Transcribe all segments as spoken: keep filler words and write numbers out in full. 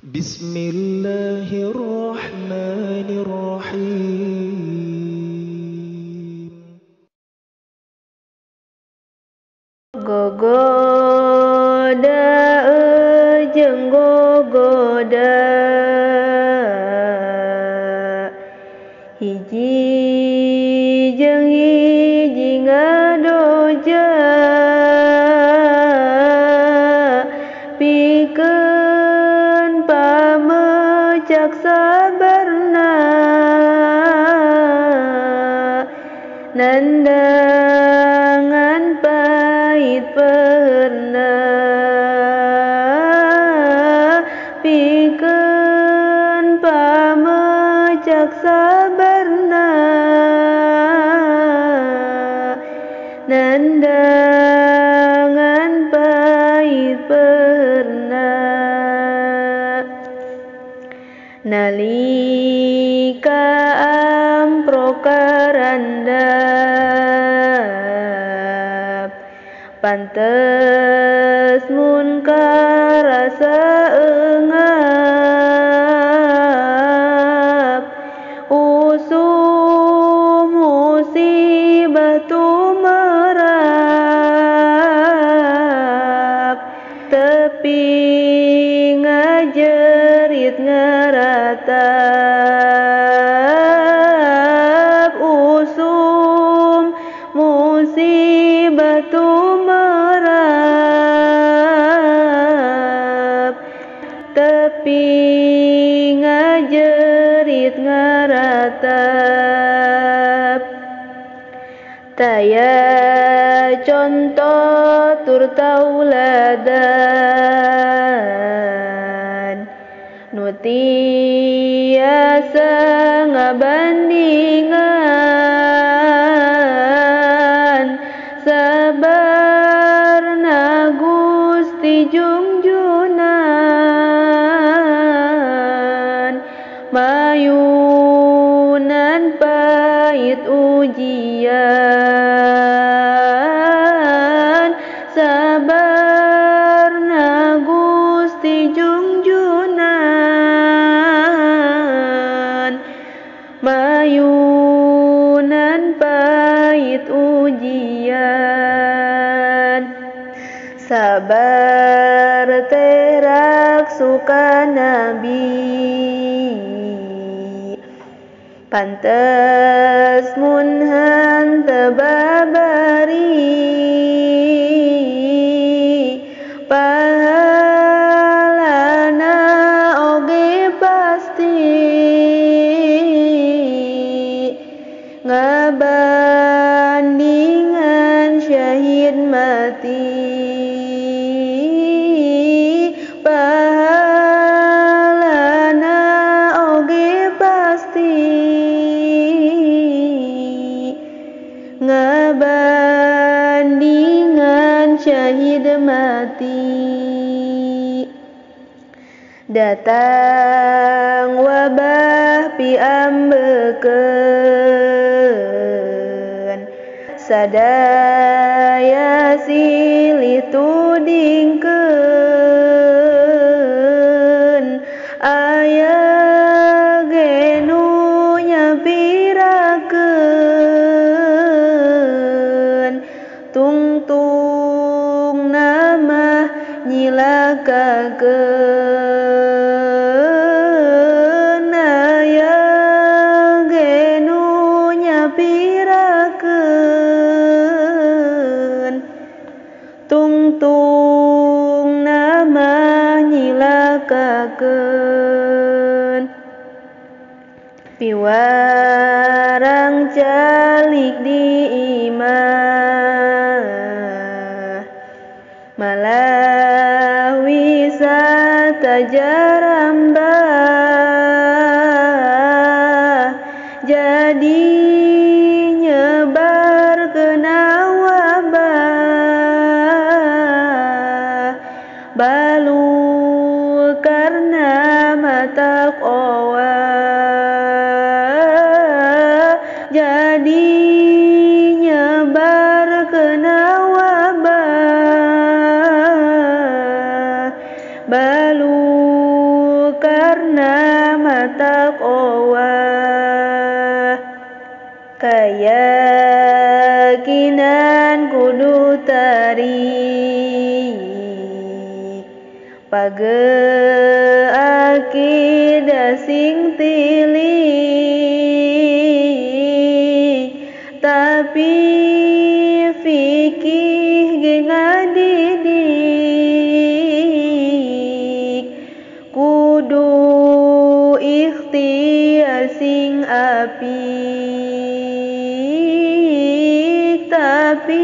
Bismillahirrahmanirrahim. Gogoda jeung gogoda hiji jeung hiji ngadoja pikeun pamecak sabarna nandangan pait peurna pikeun pamecak sabarna nandangan pait peurna nalika amprok karandap pantes mun karasa eungap usum musibah tumerap tepi ngajerit ngaratap usum musibah tumerap tepi ngajerit ngaratap taya contoh tur tauladan nu tiasa ngabandingan sabarna Gusti junjunan mayunan pait ujian sabarna Gusti junjunan mayunan pait ujian sabar teh raksuka nabi pantes mun henteu babari pahalana oge pasti ngabandingan syahid mati pahalana oge pasti ngabandingan syahid mati datang wabah piambekeun sadaya silih tudingkeun aya ge nu nyapirakeun tungtung nama nyilakakeun aya ge nu nyapirakeun tungtung nama nyilakakeun piwarang calik di imah malah wisata jarambah jadi nyebarkeun wabah balu karna mataqwa jadi nyebarkeun wabah balu karena mata qawah keyakinan kudu tarik page akidah sing tilik tapi fikih ge ngadidik kudu ikhtiar sing apik tapi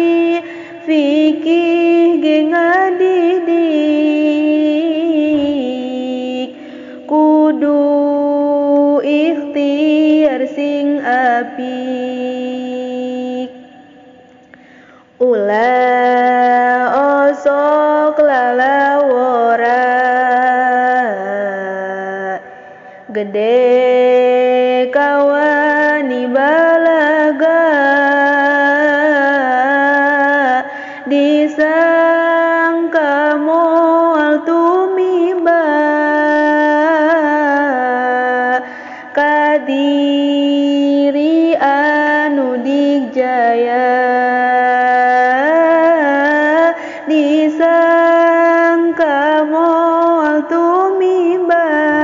fikih ge ngadidik kudu ikhtiar sing apik ulah osok lalawora gede kawani balaga disangka moal tumiba kadiri anu digjaya disangka moal tumiba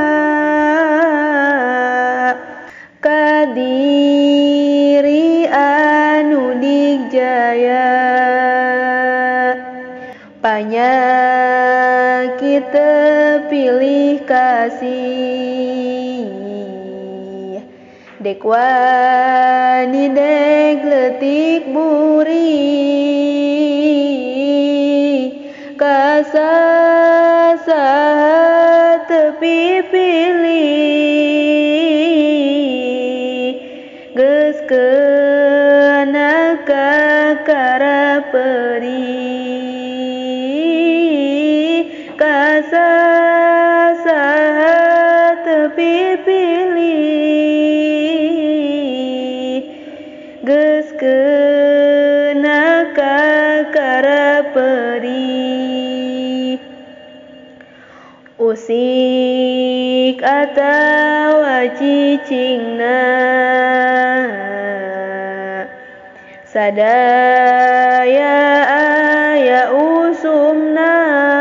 kadiri anu digjaya panyakit pilih kasih dek wani dek letik buri kasasa tepi pilih geus keuna kakara peri kasasa tepi pilih geus keuna kakara peri usik atawa cicingna sadaya aya usumna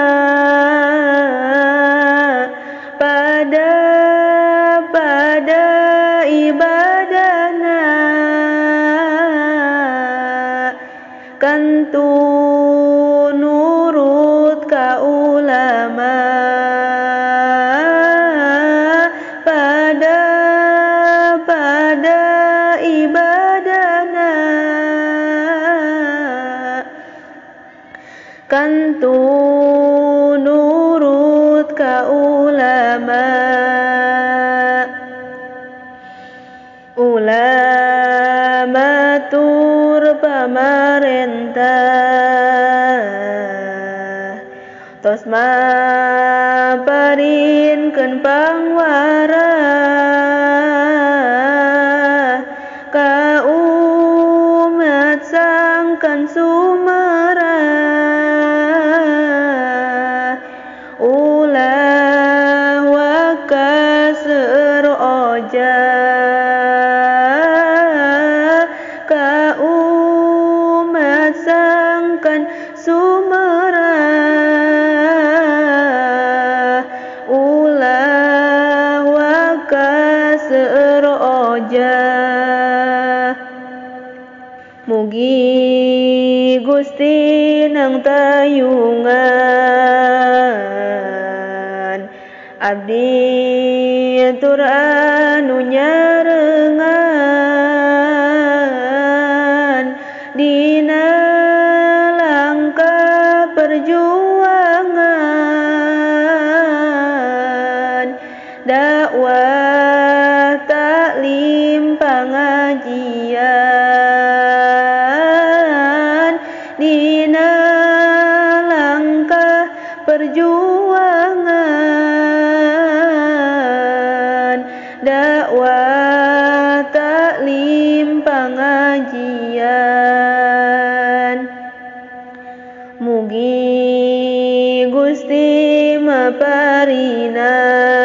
pada pada ibadana kantu nurut ka ulama pada pada ibadana kantu nurut ka ulama ulama tur pamarentah tos maparinkeun pangwara ka umat sangkan sumera ulah wakas seueur oja ka umat sangkan sumera ulah wakas seueur oja mugi Gusti nang tayungan abdi tur anu nyareungan dina langkah perjuangan dakwah taklim pengajian dina langkah perjuangan dakwah taklim pengajian mugi Gusti maparina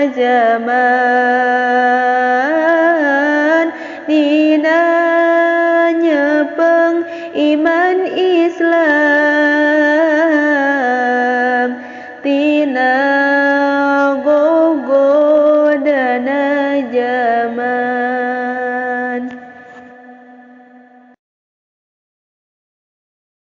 جمال